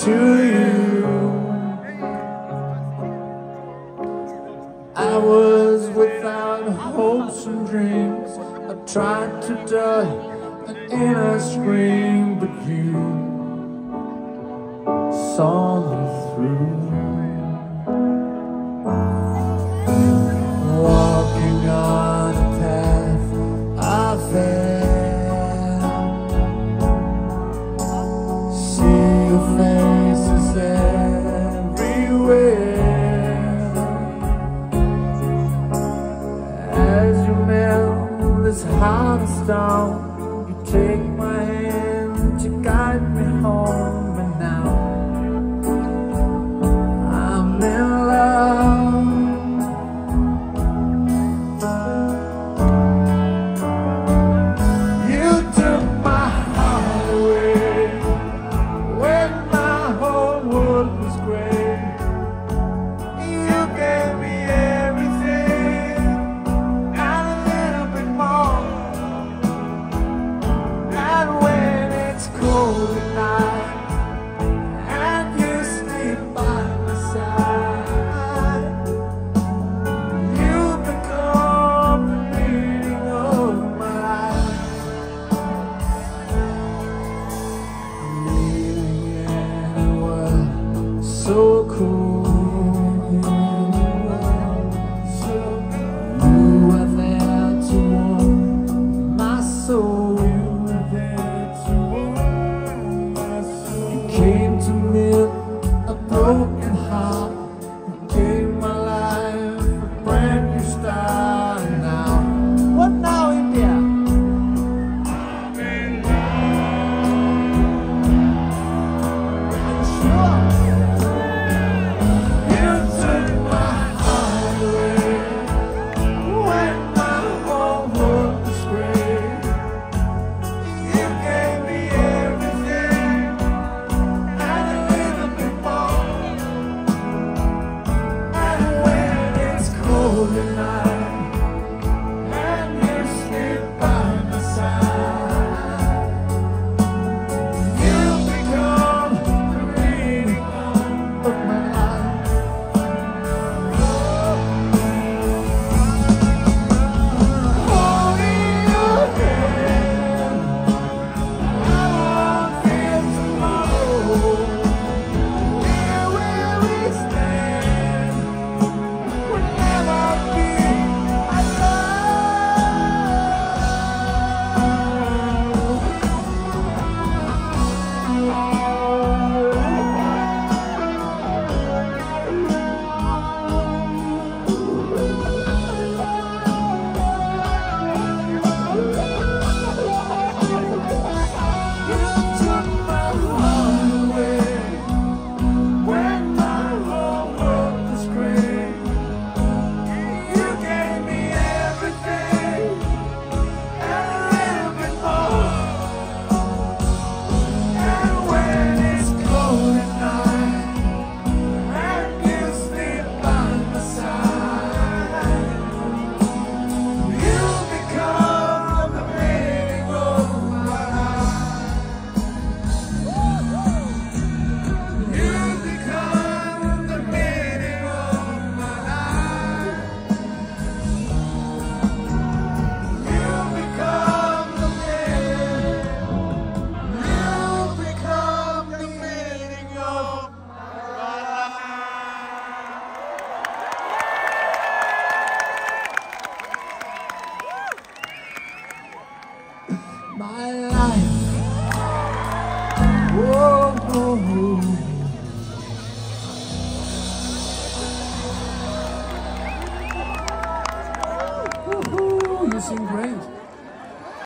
to you. I was without hopes and dreams. I tried to die an inner scream, but you saw me through. Walking on a path I fell, see your faces everywhere. As you melt this heart of stone, you take my hand to guide me home, and now I'm in love. You took my heart away when my whole world was gray. You gave me everything and a little bit more. And when it's cold at night and you sleep by my side, you become the meaning of my life. Living in a world so cool, you are there to warm my soul. You came